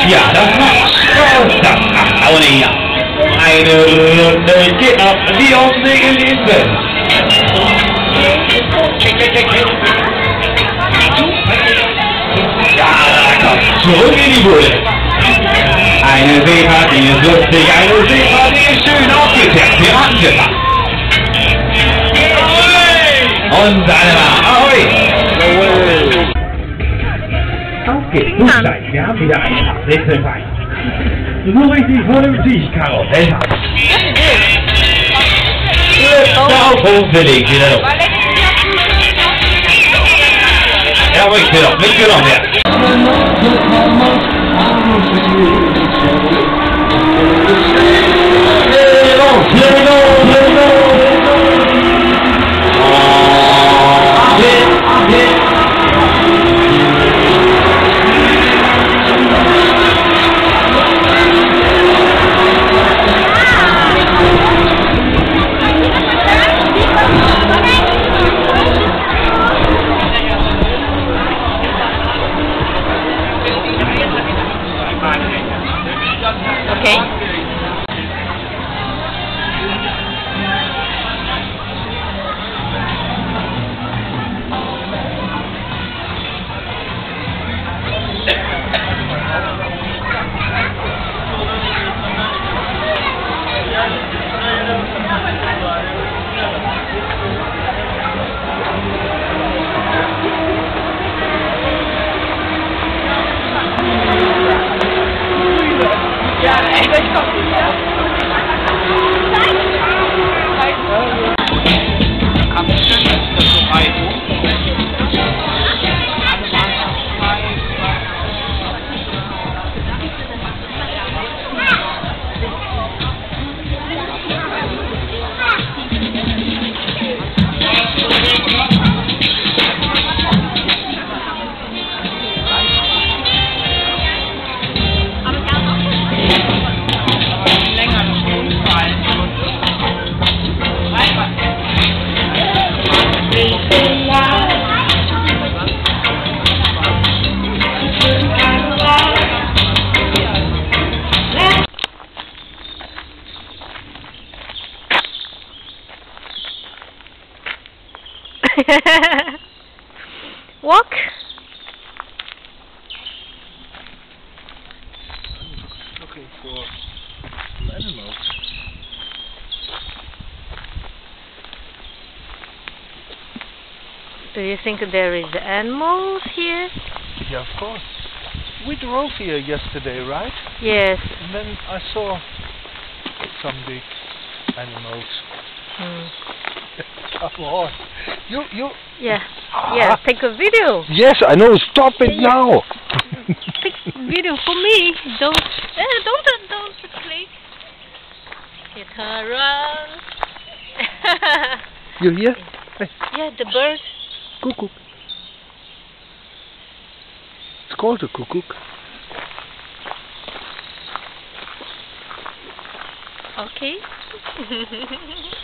Ja, das macht auch nicht. Eine Runde geht ab wie auf Segellippen. Ja, da kommt zurück in die Bude. Eine Seefahrt, die ist lustig, eine Seefahrt, die ist schön aufgeklärt. Piratenschiff. Und alle mal, ahoi! Auf geht's, Buchstein, wir haben wieder einen Rätselwein. So richtig vernünftig, Karussellfahrt. Auf hoch, wir legen wieder los. Ja, aber ich will doch mitgenommen werden. Walk. Looking for animals. Do you think there is animals here? Yeah, of course. We drove here yesterday, right? Yes. And then I saw some big animals. Come on. You. Yeah. Yeah. Take a video. Yes, I know. Stop it now. Take video for me. Don't click. Hit her run. You hear? Hey. Yeah, the bird. Cuckoo. It's called a cuckoo. Okay.